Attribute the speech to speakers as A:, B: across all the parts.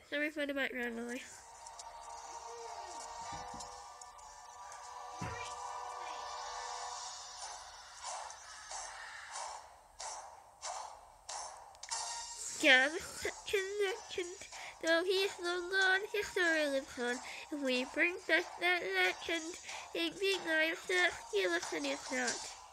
A: Sorry for the background noise. Scan legend, though he's long gone, his story lives on. If we bring back that legend, it ignites the skilless and it's not.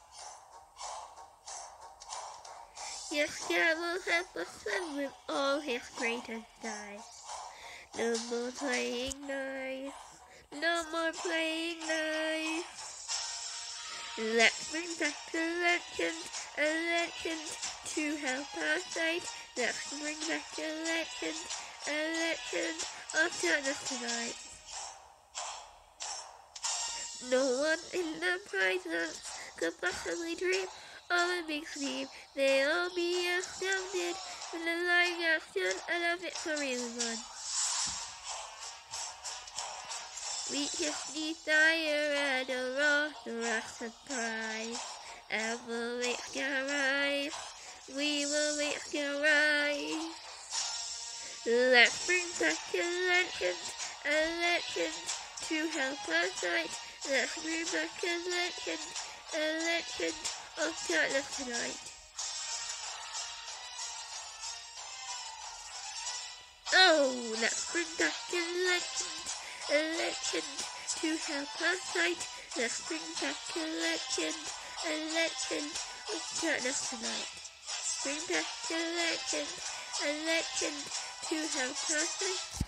A: Yes, God will help us swim with all his greatest dice. No more playing nice, no more playing nice. Let's bring back the legend, a legend to help our fight. Let's bring back a legend of darkness tonight. No one in the prisons could possibly dream of a big scheme. They'll be astounded when the live action and a victory won. We just desire and a rush surprise, and we'll make our rise. We will make our rise. Let's bring back a legend to help us fight. Let's bring back a legend of darkness tonight. Oh, let's bring back a legend to help us fight. Let's bring back a legend of darkness tonight. Bring back a legend to help us fight.